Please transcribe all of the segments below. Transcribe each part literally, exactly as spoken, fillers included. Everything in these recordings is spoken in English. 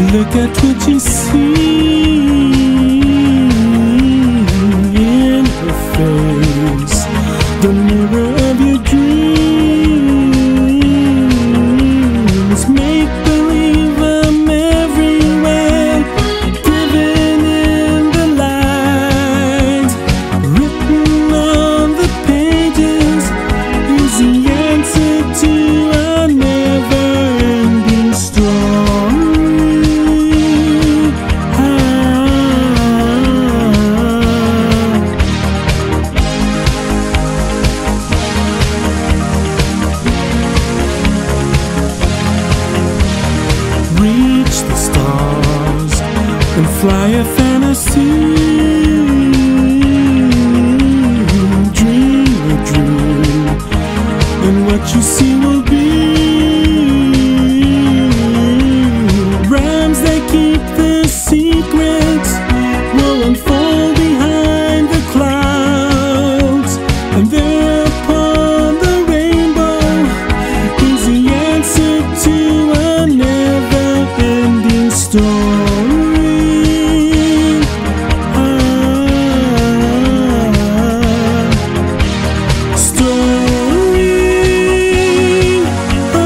Look at what you see in her face, the mirror of your dreams. Make believe I'm everywhere, living in the light. Written on the pages is the answer to a never-ending story. Reach the stars and fly a fantasy. Dream a dream, and what you see will be rhymes that keep the secrets will unfold behind the clouds, and there upon the rainbow is the answer to a never-ending story. Ah, story. Ah.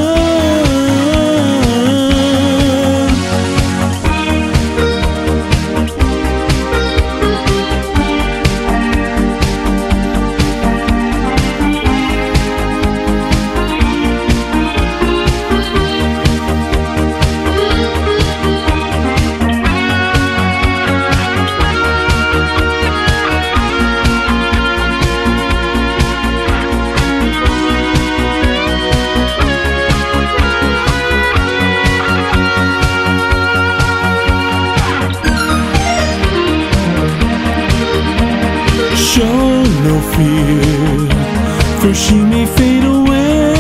Show no fear, for she may fade away.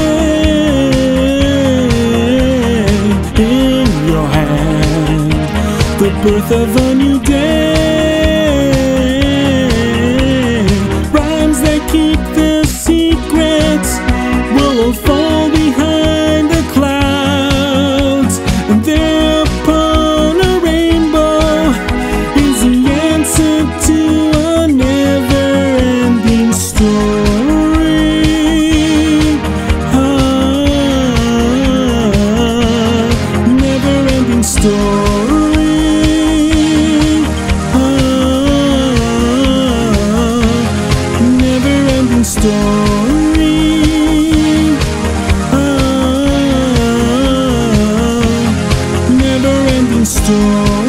In your hand, the birth of a new day. Rhymes that keep the secrets will unfold behind the clouds, and there upon a rainbow is the answer to a never-ending story. Ah, never-ending story. Ah, never-ending story. Ah, never-ending story.